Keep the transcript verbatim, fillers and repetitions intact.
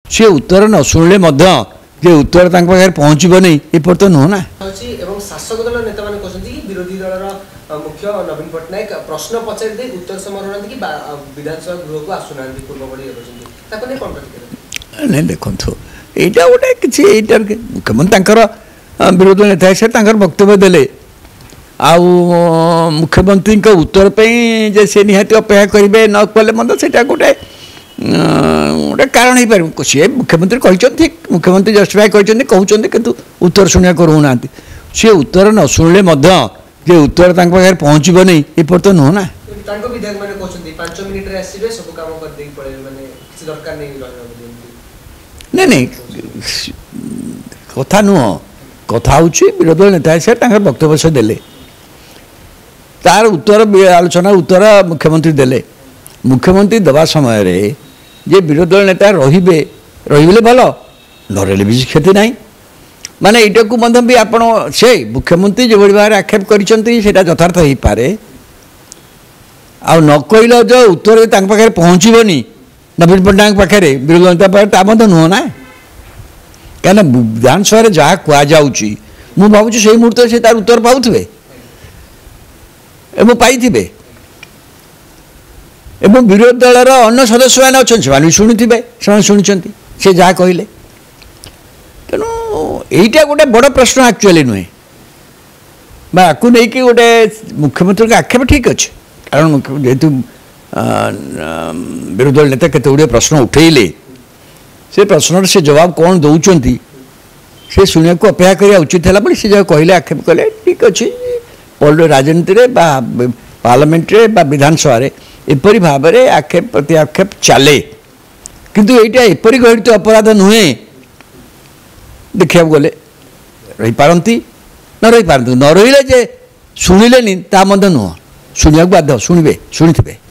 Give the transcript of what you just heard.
सी उत्तर न शुणिले जे उत्तर पाखे पहुँचब नहीं एपर तो नुह ना शासक दल नेता मैंने कहते कि विरोधी दल मुख्य नवीन पट्टनायक प्रश्न पचारि उत्तर समर कि विधानसभा गृह को आसुना पूर्व नहीं देखो यहाँ गोटे कि मुख्यमंत्री विरोधी नेता से वक्तव्य देले आ मुख्यमंत्री उत्तर पे से निहाती अपेक्षा करेंगे न कले मतलब से गोटे गोटे कारण हो पार सी मुख्यमंत्री कहते मुख्यमंत्री जस्टिफाई कहते कहते कि उत्तर शुणा करूना सी उत्तर न शुणिले जे उत्तर पाखे पहुँचब नहीं एपर तो नुह ना नहीं नहीं कथा नुह कथा हूँ विरोधी नेता से वक्तव्य से देले तार उत्तर आलोचना उत्तर मुख्यमंत्री देले मुख्यमंत्री दवा समय रे जे विरोधी दल नेता रहिबे रहिबे भल न रही भी क्षति ना माने एटा को मध्य भी आपण से मुख्यमंत्री जो भाव आक्षेप करिसेंती यथार्थ हो पारे आ न कहल जो उत्तर पाखे पहुँचबनी नवीन पट्टनायक पाखे विरोधी नेता पाखे मत नुह ना क्या विधानसभा जहाँ कहुच्छी मुझे भावुँ से मुहूर्त से तार उत्तर पाऊे एवं पाइबे एवं विरोधी दलर अन्य सदस्य मैंने अच्छा से शुणुवे से शुणी से जहाँ कहले तेणु यहीटा गोटे बड़ प्रश्न एक्चुअली नुहे आपको नहीं कि गोटे मुख्यमंत्री आक्षेप ठीक अच्छे कारण जेहेतु विरोधी दल नेता केते गुड़े प्रश्न उठेले से प्रश्न से जवाब कौन दौरान से शुणा को अपेक्षा करने उचित है बोली से जब कहले आक्षेप कले ठीक अच्छे राजनीति में पार्लियामेंट विधानसभा एपरी भाव में आक्षेप प्रति आक्षेप चले किंतु यहाँ एपरी गहित अपराध नुहे देखा गले रही पारती न रही पारती न रही जे शुणिले ता नुह शुणा बाध्य शुणे शुणी